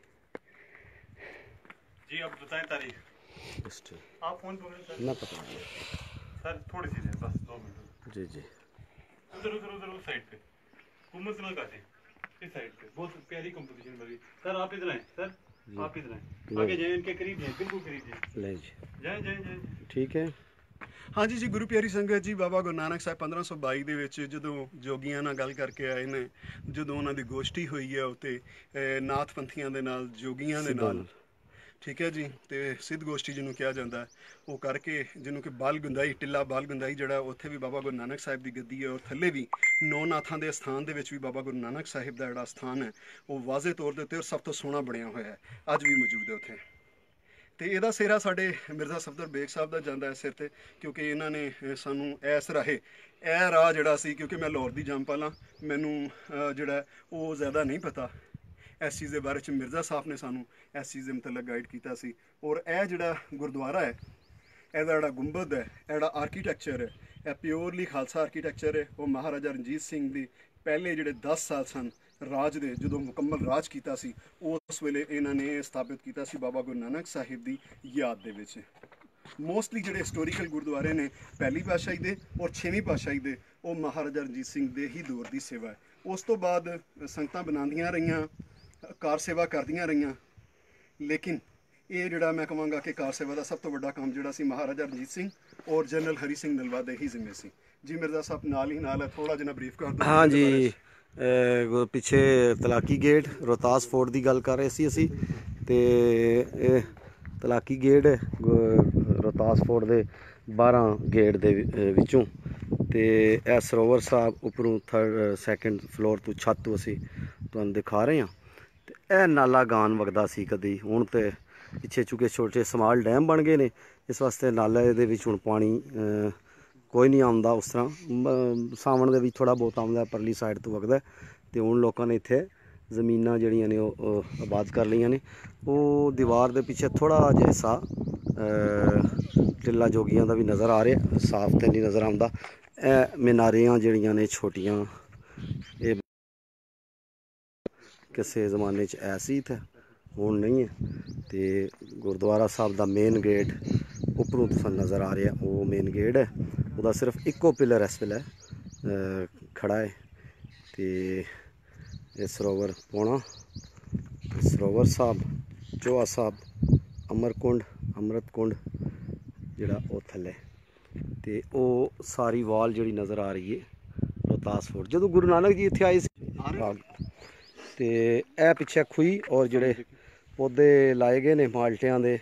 जी। अब बताएं तारीख, आप फोन पकड़े सर। ना पता सर थोड़ी सी है, बस दो मिनट जी जी। उधर उधर उधर उस साइड पे कुमस ना काटे, इस साइड पे बहुत प्यारी कंपोजिशन बनी। सर आप इधर आए, सर आप इधर आए, आगे जाए, इनके करीब जाए, बिल्कुल करीब जाए, ले जी, जाए जाए जाए। ठीक है। हाँ जी जी गुरु प्यारी संगत जी, बाबा गुरु नानक साहब पंद्रह सौ बाई ਦੇ ਵਿੱਚ ਜਦੋਂ ਜੋਗੀਆਂ ਨਾਲ ਗੱਲ ਕਰਕੇ ਆਏ ਨੇ, ਜਦੋਂ ਉਹਨਾਂ ਦੀ ਗੋਸ਼ਟੀ ਹੋਈ ਹੈ ਉੱਤੇ ਨਾਥ ਪੰਥੀਆਂ ਦੇ ਨਾਲ, ਜੋਗੀਆਂ ਦੇ ਨਾਲ, ਠੀਕ ਹੈ ਜੀ, ਤੇ ਸਿੱਧ ਗੋਸ਼ਟੀ ਜਿਹਨੂੰ ਕਿਹਾ ਜਾਂਦਾ, ਉਹ ਕਰਕੇ ਜਿਹਨੂੰ ਕਿ ਬਾਲ ਗੁੰਦਾਈ, ਟਿੱਲਾ ਬਾਲ ਗੁੰਦਾਈ ਜਿਹੜਾ, ਉੱਥੇ ਵੀ ਬਾਬਾ ਗੁਰੂ ਨਾਨਕ ਸਾਹਿਬ ਦੀ ਗੱਦੀ ਹੈ। ਔਰ ਥੱਲੇ ਵੀ ਨੌ ਨਾਥਾਂ ਦੇ ਸਥਾਨ ਦੇ ਵਿੱਚ ਵੀ ਬਾਬਾ ਗੁਰੂ ਨਾਨਕ ਸਾਹਿਬ ਦਾ ਜਿਹੜਾ ਸਥਾਨ ਹੈ ਉਹ ਵਾਜ਼ੇ ਤੌਰ ਦੇ ਉੱਤੇ ਔਰ ਸਭ ਤੋਂ ਸੋਹਣਾ ਬਣਿਆ ਹੋਇਆ ਹੈ, ਅੱਜ ਵੀ ਮੌਜੂਦ ਹੈ ਉੱਥੇ। ਤੇ ਇਹਦਾ ਸਿਹਰਾ ਸਾਡੇ ਮਿਰਜ਼ਾ ਸਫਦਰ ਬੇਗ ਸਾਹਿਬ ਦਾ ਜਾਂਦਾ ਹੈ ਸਿਰ ਤੇ, ਕਿਉਂਕਿ ਇਹਨਾਂ ਨੇ ਸਾਨੂੰ ਇਸ ਰਾਹੇ, ਇਹ ਰਾਹ ਜਿਹੜਾ ਸੀ, ਕਿਉਂਕਿ ਮੈਂ ਲਾਹੌਰ ਦੀ ਜੰਮਪਲ, ਮੈਨੂੰ ਜਿਹੜਾ ਉਹ ਜ਼ਿਆਦਾ ਨਹੀਂ ਪਤਾ ਇਸ ਚੀਜ਼ ਦੇ ਬਾਰੇ 'ਚ। ਮਿਰਜ਼ਾ ਸਾਹਿਬ ਨੇ ਸਾਨੂੰ ਇਸ ਚੀਜ਼ ਦੇ ਮੁਤਲਕ ਗਾਈਡ ਕੀਤਾ ਸੀ। ਔਰ ਇਹ ਜਿਹੜਾ ਗੁਰਦੁਆਰਾ ਹੈ, ਇਹਦਾ ਜਿਹੜਾ ਗੁੰਬਦ ਹੈ, ਇਹ ਜਿਹੜਾ ਆਰਕੀਟੈਕਚਰ ਹੈ, ਇਹ ਪਿਓਰਲੀ ਖਾਲਸਾ ਆਰਕੀਟੈਕਚਰ ਹੈ। ਉਹ ਮਹਾਰਾਜਾ ਰਣਜੀਤ ਸਿੰਘ ਦੀ ਪਹਿਲੇ ਜਿਹੜੇ ਦਸ ਸਾਲ ਸਨ ਰਾਜ ਦੇ, ਜਦੋਂ ਮੁਕੰਮਲ ਰਾਜ ਕੀਤਾ ਸੀ, ਉਸ ਵੇਲੇ ਇਹਨਾਂ ਨੇ ਸਥਾਪਿਤ ਕੀਤਾ ਸੀ ਬਾਬਾ ਗੁਰੂ ਨਾਨਕ ਸਾਹਿਬ ਦੀ ਯਾਦ ਦੇ ਵਿੱਚ। ਮੋਸਟਲੀ ਜਿਹੜੇ ਹਿਸਟੋਰੀਕਲ ਗੁਰਦੁਆਰੇ ਨੇ ਪਹਿਲੀ ਪਾਤਸ਼ਾਹੀ ਦੇ ਔਰ ਛੇਵੀਂ ਪਾਤਸ਼ਾਹੀ ਦੇ, ਉਹ ਮਹਾਰਾਜਾ ਰਣਜੀਤ ਸਿੰਘ ਦੇ ਹੀ ਦੌਰ ਦੀ ਸੇਵਾ ਹੈ। ਉਸ ਤੋਂ ਬਾਅਦ ਸੰਗਤਾਂ ਬਣਾਉਂਦੀਆਂ ਰਹੀਆਂ, ਕਾਰ ਸੇਵਾ ਕਰਦੀਆਂ ਰਹੀਆਂ, ਲੇਕਿਨ ਇਹ ਜਿਹੜਾ ਮੈਂ ਕਹਾਂਗਾ ਕਿ ਕਾਰ ਸੇਵਾ ਦਾ ਸਭ ਤੋਂ ਵੱਡਾ ਕੰਮ ਜਿਹੜਾ ਸੀ ਮਹਾਰਾਜਾ ਰਣਜੀਤ ਸਿੰਘ ਔਰ ਜਨਰਲ ਹਰੀ ਸਿੰਘ ਨਲਵਾ ਦੇ ਹੀ ਜ਼ਿੰਮੇ ਸੀ। ਜੀ ਮਿਰਜ਼ਾ ਸਾਹਿਬ ਨਾਲ ਹੀ ਨਾਲ ਥੋੜਾ ਜਿਹਾ ਬਰੀਫ ਕਰ ਦਿਓ। हाँ जी, ਪਿੱਛੇ ਤਲਾਕੀ ਗੇਟ, ਰੋਹਤਾਸ ਫੋਰਟ ਦੀ ਗੱਲ ਕਰ ਰਹੇ ਸੀ ਅਸੀਂ, ਤੇ ਇਹ ਤਲਾਕੀ ਗੇਟ ਹੈ ਰੋਹਤਾਸ ਫੋਰਟ ਦੇ ਬਾਰਾਂ ਗੇਟ ਦੇ ਵਿੱਚੋਂ। ਤੇ ਇਹ ਸਰੋਵਰ ਸਾਹਿਬ ਉੱਪਰੋਂ ਥਰਡ ਸੈਕਿੰਡ ਫਲੋਰ ਤੋਂ ਛੱਤ ਤੋਂ ਅਸੀਂ ਤੁਹਾਨੂੰ ਦਿਖਾ ਰਹੇ ਹਾਂ। ਤੇ ਇਹ ਨਾਲਾ ਗਾਨ ਵਗਦਾ ਸੀ ਕਦੀ, ਹੁਣ ਤੇ ਪਿੱਛੇ ਚੁੱਕੇ ਛੋਟੇ ਸਮਾਲ ਡੈਮ ਬਣ ਗਏ ਨੇ, ਇਸ ਵਾਸਤੇ ਨਾਲੇ ਦੇ ਵਿੱਚ ਹੁਣ ਪਾਣੀ ਕੋਈ ਨਹੀਂ ਆਉਂਦਾ ਉਸ ਤਰ੍ਹਾਂ। ਸਾਵਣ ਦੇ ਵਿੱਚ ਥੋੜ੍ਹਾ ਬਹੁਤ ਆਉਂਦਾ, ਪਰਲੀ ਸਾਈਡ ਤੋਂ ਵਗਦਾ। ਤੇ ਹੁਣ ਲੋਕਾਂ ਨੇ ਇੱਥੇ ਜ਼ਮੀਨਾਂ ਜਿਹੜੀਆਂ ਨੇ ਉਹ ਆਬਾਦ ਕਰ ਲਈਆਂ ਨੇ। ਉਹ ਦੀਵਾਰ ਦੇ ਪਿੱਛੇ ਥੋੜ੍ਹਾ ਜਿਹਾ ਹਿੱਸਾ ਟਿੱਲਾ ਜੋਗੀਆਂ ਦਾ ਵੀ ਨਜ਼ਰ ਆ ਰਿਹਾ, ਸਾਫ਼ ਤੇ ਨਹੀਂ ਨਜ਼ਰ ਆਉਂਦਾ। ਇਹ ਮੀਨਾਰੀਆਂ ਜਿਹੜੀਆਂ ਨੇ ਛੋਟੀਆਂ, ਇਹ ਕਿਸੇ ਜ਼ਮਾਨੇ 'ਚ ਐਸੀ ਥੇ, ਹੁਣ ਨਹੀਂ ਹੈ। ਤੇ ਗੁਰਦੁਆਰਾ ਸਾਹਿਬ ਦਾ ਮੇਨ ਗੇਟ ਉੱਪਰੋਂ ਤੁਹਾਨੂੰ ਨਜ਼ਰ ਆ ਰਿਹਾ, ਉਹ ਮੇਨ ਗੇਟ ਹੈ। ਉਹਦਾ ਸਿਰਫ ਇੱਕੋ ਪਿਲਰ ਇਸ ਵੇਲੇ ਖੜਾ ਹੈ। ਤੇ ਇਹ ਸਰੋਵਰ ਪੋਣਾ, ਸਰੋਵਰ ਸਾਹਿਬ, ਚੋਆ ਸਾਹਿਬ, ਅਮਰਕੁੰਡ, ਅੰਮ੍ਰਿਤ ਕੁੰਡ ਜਿਹੜਾ ਉਹ ਥੱਲੇ। ਤੇ ਉਹ ਸਾਰੀ ਵਾਲ ਜਿਹੜੀ ਨਜ਼ਰ ਆ ਰਹੀ ਹੈ ਰੋਹਤਾਸ ਫੋਰਟ, ਜਦੋਂ ਗੁਰੂ ਨਾਨਕ ਜੀ ਇੱਥੇ ਆਏ ਸੀ। ਤੇ ਇਹ ਪਿੱਛੇ ਖੂਹੀ ਔਰ ਜਿਹੜੇ ਪੌਦੇ ਲਾਏ ਗਏ ਨੇ ਮਾਲਟਿਆਂ ਦੇ,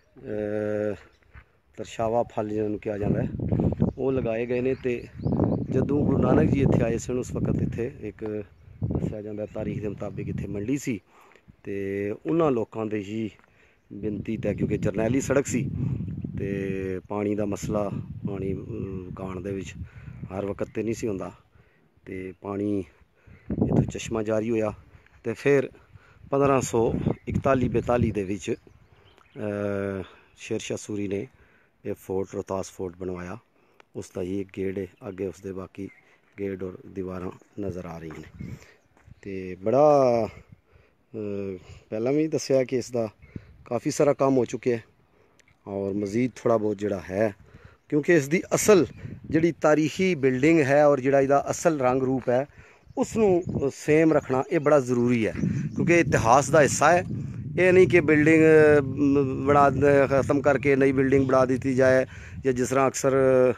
ਤਰਸ਼ਾਵਾ ਫਲ ਜਿਹਨਾਂ ਨੂੰ ਕਿਹਾ ਜਾਂਦਾ ਹੈ, ਉਹ ਲਗਾਏ ਗਏ ਨੇ। ਤੇ ਜਦੋਂ ਗੁਰੂ ਨਾਨਕ ਜੀ ਇੱਥੇ ਆਏ ਸਨ, ਉਸ ਵਕਤ ਇੱਥੇ ਇੱਕ ਦੱਸਿਆ ਜਾਂਦਾ ਤਾਰੀਖ ਦੇ ਮੁਤਾਬਿਕ ਇੱਥੇ ਮੰਡੀ ਸੀ। ਤੇ ਉਹਨਾਂ ਲੋਕਾਂ ਦੇ ਹੀ ਬੇਨਤੀ ਤੇ, ਕਿਉਂਕਿ ਜਰਨੈਲੀ ਸੜਕ ਸੀ ਤੇ ਪਾਣੀ ਦਾ ਮਸਲਾ, ਪਾਣੀ ਕਾਣ ਦੇ ਵਿੱਚ ਹਰ ਵਕਤ ਤੇ ਨਹੀਂ ਸੀ ਹੁੰਦਾ। ਤੇ ਪਾਣੀ ਇੱਥੋਂ ਚਸ਼ਮਾ ਜਾਰੀ ਹੋਇਆ। ਤੇ ਫਿਰ ਪੰਦਰਾਂ ਸੌ ਇਕਤਾਲੀ ਬੇਤਾਲੀ ਦੇ ਵਿੱਚ ਸ਼ੇਰ ਸ਼ਾਹ ਸੂਰੀ ਨੇ ਇਹ ਫੋਰਟ ਰੋਹਤਾਸ ਫੋਰਟ ਬਣਵਾਇਆ। ਉਸ ਦਾ ਹੀ ਇੱਕ ਗੇਟ ਹੈ, ਅੱਗੇ ਉਸਦੇ ਬਾਕੀ ਗੇਟ ਔਰ ਦੀਵਾਰਾਂ ਨਜ਼ਰ ਆ ਰਹੀਆਂ ਨੇ। ਤੇ ਬੜਾ ਪਹਿਲਾਂ ਵੀ ਦੱਸਿਆ ਕਿ ਇਸ ਦਾ ਕਾफ़ी सारा काम हो चुके हैं और मज़ीद थोड़ा बहुत जड़ा है क्योंकि इसकी असल जिहड़ी तारीखी बिल्डिंग है और जिहड़ा इहदा असल रंग रूप है उसनूं सेम रखना ये बड़ा ज़रूरी है, क्योंकि इतिहास का हिस्सा है। ये नहीं कि बिल्डिंग बना ख़त्म करके नई बिल्डिंग बना दी जाए या जिस तरह अक्सर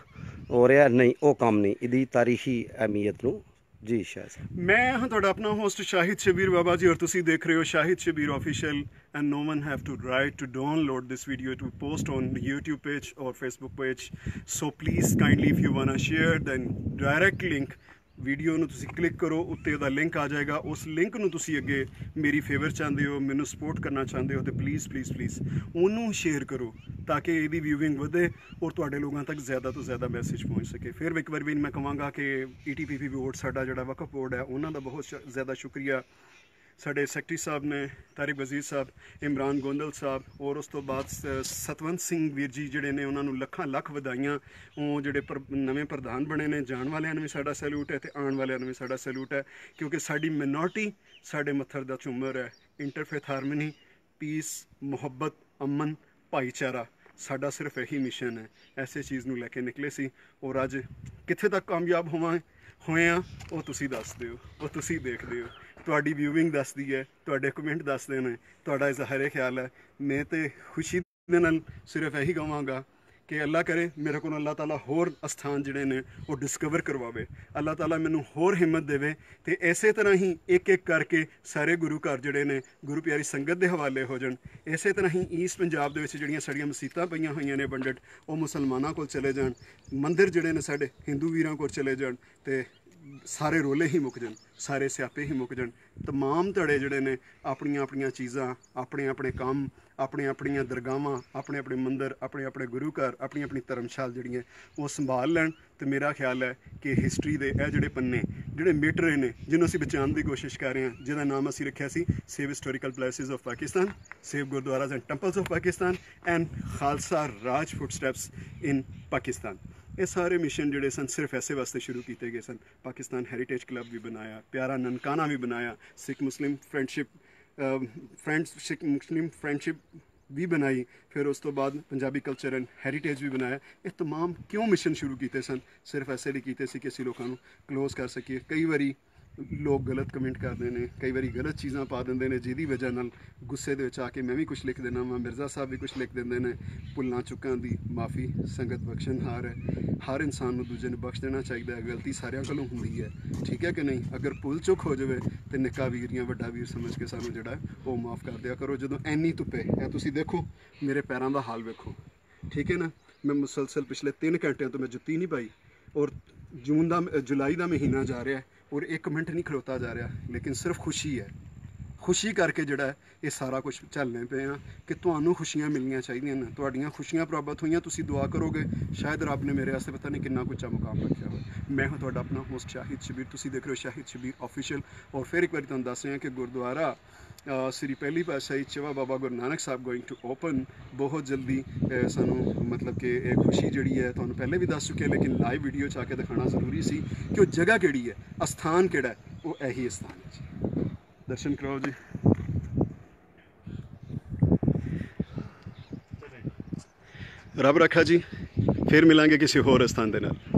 हो रहा, नहीं वो काम नहीं, इसकी तारीखी अहमियत नूं। जी शायद मैं हाँ तुहाडा अपना होस्ट शाहिद शबीर बाबा जी और तुसी देख रहे हो Shahid Shabir official and no one have to right to download this video to post on YouTube page और Facebook page. So please kindly if you wanna share then direct link video ਨੂੰ ਤੁਸੀਂ ਕਲਿੱਕ ਕਰੋ, ਉੱਤੇ ਉਹਦਾ ਲਿੰਕ ਆ ਜਾਏਗਾ। ਉਸ link ਨੂੰ ਤੁਸੀਂ ਅੱਗੇ ਮੇਰੀ ਫੇਵਰ ਚਾਹੁੰਦੇ ਹੋ, ਮੈਨੂੰ ਸਪੋਰਟ ਕਰਨਾ ਚਾਹੁੰਦੇ ਹੋ ਤੇ ਪਲੀਜ਼ ਪਲੀਜ਼ ਪਲੀਜ਼ ਉਹਨੂੰ ਸ਼ੇਅਰ ਕਰੋ ਤਾਂ ਕਿ ਇਹਦੀ ਵਿਊਇੰਗ ਵਧੇ ਔਰ ਤੁਹਾਡੇ ਲੋਕਾਂ ਤੱਕ ਜ਼ਿਆਦਾ ਤੋਂ ਜ਼ਿਆਦਾ ਮੈਸੇਜ ਪਹੁੰਚ ਸਕੇ। ਫਿਰ ਇੱਕ ਵਾਰ ਵੀ ਮੈਂ ਕਹਾਂਗਾ ਕਿ ਈ ਟੀ ਪੀ ਪੀ ਬੋਰਡ ਸਾਡਾ ਜਿਹੜਾ ਵਕਫ ਬੋਰਡ ਹੈ ਉਹਨਾਂ ਦਾ ਬਹੁਤ ਜ਼ਿਆਦਾ ਸ਼ੁਕਰੀਆ। ਸਾਡੇ ਸੈਕਟਰੀ ਸਾਹਿਬ ਨੇ ਤਾਰਿਕ ਵਜ਼ੀਰ ਸਾਹਿਬ, ਇਮਰਾਨ ਗੋਂਦਲ ਸਾਹਿਬ ਔਰ ਉਸ ਤੋਂ ਬਾਅਦ ਸਤਵੰਤ ਸਿੰਘ ਵੀਰ ਜੀ ਜਿਹੜੇ ਨੇ ਉਹਨਾਂ ਨੂੰ ਲੱਖਾਂ ਲੱਖ ਵਧਾਈਆਂ। ਉਹ ਜਿਹੜੇ ਪਰ ਨਵੇਂ ਪ੍ਰਧਾਨ ਬਣੇ ਨੇ, ਜਾਣ ਵਾਲਿਆਂ ਨੂੰ ਵੀ ਸਾਡਾ ਸੈਲੂਟ ਹੈ ਤੇ ਆਉਣ ਵਾਲਿਆਂ ਨੂੰ ਵੀ ਸਾਡਾ ਸੈਲੂਟ ਹੈ, ਕਿਉਂਕਿ ਸਾਡੀ ਮਿਨੋਰਟੀ ਸਾਡੇ ਮੱਥਰ ਦਾ ਝੂਮਰ ਹੈ। ਇੰਟਰਫੇਥ ਹਾਰਮਨੀ, ਪੀਸ, ਮੁਹੱਬਤ, ਅਮਨ, ਭਾਈਚਾਰਾ ਸਾਡਾ ਸਿਰਫ ਇਹੀ ਮਿਸ਼ਨ ਹੈ। ਐਸੇ ਚੀਜ਼ ਨੂੰ ਲੈ ਕੇ ਨਿਕਲੇ ਸੀ ਔਰ ਅੱਜ ਕਿੱਥੇ ਤੱਕ ਕਾਮਯਾਬ ਹੋਵਾਂ ਹੋਏ ਆ ਉਹ ਤੁਸੀਂ ਦੱਸਦੇ ਹੋ, ਉਹ ਤੁਸੀਂ ਦੇਖਦੇ ਹੋ। ਤੁਹਾਡੀ ਵਿਊਇੰਗ ਦੱਸਦੀ ਹੈ, ਤੁਹਾਡੇ ਕਮੈਂਟ ਦੱਸਦੇ ਨੇ, ਤੁਹਾਡਾ ਇਜ਼ਹਾਰੇ ਖਿਆਲ ਹੈ। ਮੈਂ ਤੇ ਖੁਸ਼ੀ ਦੇ ਨਾਲ ਸਿਰਫ ਇਹੀ ਕਹਾਂਗਾ ਕਿ ਅੱਲਾ ਕਰੇ ਮੇਰੇ ਕੋਲ ਅੱਲਾਹ ਤਾਲਾ ਹੋਰ ਅਸਥਾਨ ਜਿਹੜੇ ਨੇ ਉਹ ਡਿਸਕਵਰ ਕਰਵਾਵੇ, ਅੱਲਾਹ ਤਾਲਾ ਮੈਨੂੰ ਹੋਰ ਹਿੰਮਤ ਦੇਵੇ ਤੇ ਇਸੇ ਤਰ੍ਹਾਂ ਹੀ ਇੱਕ ਇੱਕ ਕਰਕੇ ਸਾਰੇ ਗੁਰੂ ਘਰ ਜਿਹੜੇ ਨੇ ਗੁਰੂ ਪਿਆਰੀ ਸੰਗਤ ਦੇ ਹਵਾਲੇ ਹੋ ਜਾਣ। ਇਸੇ ਤਰ੍ਹਾਂ ਹੀ ਈਸਟ ਪੰਜਾਬ ਦੇ ਵਿੱਚ ਜਿਹੜੀਆਂ ਸਾਡੀਆਂ ਮਸੀਤਾਂ ਪਈਆਂ ਹੋਈਆਂ ਨੇ ਬੰਡਟ, ਉਹ ਮੁਸਲਮਾਨਾਂ ਕੋਲ ਚਲੇ ਜਾਣ, ਮੰਦਿਰ ਜਿਹੜੇ ਨੇ ਸਾਡੇ ਹਿੰਦੂ ਵੀਰਾਂ ਕੋਲ ਚਲੇ ਜਾਣ ਤੇ ਸਾਰੇ ਰੋਲੇ ਹੀ ਮੁੱਕ ਜਾਣ, ਸਾਰੇ ਸਿਆਪੇ ਹੀ ਮੁੱਕ ਜਾਣ। ਤਮਾਮ ਧੜੇ ਜਿਹੜੇ ਨੇ ਆਪਣੀਆਂ ਆਪਣੀਆਂ ਚੀਜ਼ਾਂ, ਆਪਣੇ ਆਪਣੇ ਕੰਮ, ਆਪਣੇ ਆਪਣੀਆਂ ਦਰਗਾਹਾਂ, ਆਪਣੇ ਆਪਣੇ ਮੰਦਰ, ਆਪਣੇ ਆਪਣੇ ਗੁਰੂ ਘਰ, ਆਪਣੀ ਆਪਣੀ ਧਰਮਸ਼ਾਲ ਜਿਹੜੀਆਂ ਉਹ ਸੰਭਾਲ ਲੈਣ। ਤੇ ਮੇਰਾ ਖਿਆਲ ਹੈ ਕਿ ਹਿਸਟਰੀ ਦੇ ਇਹ ਜਿਹੜੇ ਪੰਨੇ ਜਿਹੜੇ ਮਿਟ ਰਹੇ ਨੇ, ਜਿਹਨੂੰ ਅਸੀਂ ਬਚਾਉਣ ਦੀ ਕੋਸ਼ਿਸ਼ ਕਰ ਰਹੇ ਹਾਂ, ਜਿਹਦਾ ਨਾਮ ਅਸੀਂ ਰੱਖਿਆ ਸੀ save historical places of Pakistan, save gurdwaras and temples of Pakistan and Khalsa Raj footsteps in Pakistan. ਇਹ ਸਾਰੇ ਮਿਸ਼ਨ ਜਿਹੜੇ ਸਨ ਸਿਰਫ ਐਸੇ ਵਾਸਤੇ ਸ਼ੁਰੂ ਕੀਤੇ ਗਏ ਸਨ। ਪਾਕਿਸਤਾਨ ਹੈਰੀਟੇਜ ਕਲੱਬ ਵੀ ਬਣਾਇਆ, ਪਿਆਰਾ ਨਨਕਾਣਾ ਵੀ ਬਣਾਇਆ, Sikh Muslim friendship friends Sikh Muslim friendship ਵੀ ਬਣਾਈ, ਫਿਰ ਉਸ ਤੋਂ ਬਾਅਦ ਪੰਜਾਬੀ ਕਲਚਰ ਐਂਡ ਹੈਰੀਟੇਜ ਵੀ ਬਣਾਇਆ। ਇਹ ਤਮਾਮ ਕਿਉਂ ਮਿਸ਼ਨ ਸ਼ੁਰੂ ਕੀਤੇ ਸਨ? ਸਿਰਫ ਐਸੇ ਲਈ ਕੀਤੇ ਸੀ ਕਿ ਅਸੀਂ ਲੋਕਾਂ ਨੂੰ ਕਲੋਜ਼ ਕਰ ਸਕੀਏ। ਕਈ ਵਾਰੀ ਲੋਕ ਗਲਤ ਕਮੈਂਟ ਕਰਦੇ ਨੇ, ਕਈ ਵਾਰੀ ਗਲਤ ਚੀਜ਼ਾਂ ਪਾ ਦਿੰਦੇ ਨੇ, ਜਿਹਦੀ ਵਜ੍ਹਾ ਨਾਲ ਗੁੱਸੇ ਦੇ ਵਿੱਚ ਆ ਕੇ ਮੈਂ ਵੀ ਕੁਛ ਲਿਖ ਦਿੰਦਾ ਵਾਂ, ਮਿਰਜ਼ਾ ਸਾਹਿਬ ਵੀ ਕੁਛ ਲਿਖ ਦਿੰਦੇ ਨੇ। ਭੁੱਲਾਂ ਚੁੱਕਾਂ ਦੀ ਮਾफ़ੀ, ਸੰਗਤ ਬਖਸ਼ਣਹਾਰ ਹੈ। ਹਰ ਇਨਸਾਨ ਨੂੰ ਦੂਜੇ ਨੂੰ ਬਖਸ਼ ਦੇਣਾ ਚਾਹੀਦਾ ਹੈ, ਗਲਤੀ ਸਾਰਿਆਂ ਕੋਲੋਂ ਹੁੰਦੀ ਹੈ, ਠੀਕ ਹੈ ਕਿ ਨਹੀਂ? ਅਗਰ ਭੁੱਲ ਚੁੱਕ ਹੋ ਜਾਵੇ ਤੇ ਨਿੱਕਾ ਵੀਰ ਜਾਂ ਵੱਡਾ ਵੀਰ ਸਮਝ ਕੇ ਸਾਨੂੰ ਜਿਹੜਾ ਉਹ ਮਾफ़ ਕਰ ਦਿਆ ਕਰੋ। ਜਦੋਂ ਐਨੀ ਧੁੱਪੇ ਹੈ, ਤੁਸੀਂ ਦੇਖੋ ਮੇਰੇ ਪੈਰਾਂ ਦਾ ਹਾਲ ਵੇਖੋ, ਠੀਕ ਹੈ ਨਾ? ਮੈਂ ਮੁਸਲਸਲ ਪਿਛਲੇ ਤਿੰਨ ਘੰਟਿਆਂ ਤੋਂ ਮੈਂ ਜੁੱਤੀ ਨਹੀਂ ਪਾਈ ਔਰ ਜੂਨ ਦਾ ਜੁਲਾਈ ਦਾ ਮਹੀਨਾ ਜਾ ਰਿਹਾ ਔਰ ਇੱਕ ਮਿੰਟ ਨਹੀਂ ਖਲੋਤਾ ਜਾ ਰਿਹਾ, ਲੇਕਿਨ ਸਿਰਫ ਖੁਸ਼ੀ ਹੈ। ਖੁਸ਼ੀ ਕਰਕੇ ਜਿਹੜਾ ਇਹ ਸਾਰਾ ਕੁਝ ਝੱਲਣੇ ਪਏ ਆ ਕਿ ਤੁਹਾਨੂੰ ਖੁਸ਼ੀਆਂ ਮਿਲਣੀਆਂ ਚਾਹੀਦੀਆਂ ਨੇ। ਤੁਹਾਡੀਆਂ ਖੁਸ਼ੀਆਂ ਪ੍ਰਾਪਤ ਹੋਈਆਂ, ਤੁਸੀਂ ਦੁਆ ਕਰੋਗੇ, ਸ਼ਾਇਦ ਰੱਬ ਨੇ ਮੇਰੇ ਵਾਸਤੇ ਪਤਾ ਨਹੀਂ ਕਿੰਨਾ ਕੁ ਉੱਚਾ ਮੁਕਾਮ ਰੱਖਿਆ ਹੋਵੇ। ਮੈਂ ਹਾਂ ਤੁਹਾਡਾ ਆਪਣਾ ਹੋਸਟ ਸ਼ਾਹਿਦ ਸ਼ਬੀਰ, ਤੁਸੀਂ ਦੇਖ ਰਹੇ ਹੋ ਸ਼ਾਹਿਦ ਸ਼ਬੀਰ ਆਫੀਸ਼ੀਅਲ। ਔਰ ਫਿਰ ਇੱਕ ਵਾਰੀ ਤੁਹਾਨੂੰ ਦੱਸ ਰਹੇ ਹਾਂ ਕਿ Gurdwara Sri Pehli Patshahi Chawa Baba Guru Nanak Sahib going to open ਬਹੁਤ ਜਲਦੀ। ਸਾਨੂੰ ਮਤਲਬ ਕਿ ਇਹ ਖੁਸ਼ੀ ਜਿਹੜੀ ਹੈ ਤੁਹਾਨੂੰ ਪਹਿਲੇ ਵੀ ਦੱਸ ਚੁੱਕੇ, ਲੇਕਿਨ ਲਾਈਵ ਵੀਡੀਓ 'ਚ ਆ ਕੇ ਦਿਖਾਉਣਾ ਜ਼ਰੂਰੀ ਸੀ ਕਿ ਉਹ ਜਗ੍ਹਾ ਕਿਹੜੀ ਹੈ, ਅਸਥਾਨ ਕਿਹੜਾ ਹੈ, ਉਹ ਇਹੀ ਅਸਥਾਨ ਹੈ ਜੀ। ਦਰਸ਼ਨ ਕਰਾਓ ਜੀ। ਰੱਬ ਰੱਖਾ ਜੀ, ਫਿਰ ਮਿਲਾਂਗੇ ਕਿਸੇ ਹੋਰ ਅਸਥਾਨ ਦੇ ਨਾਲ।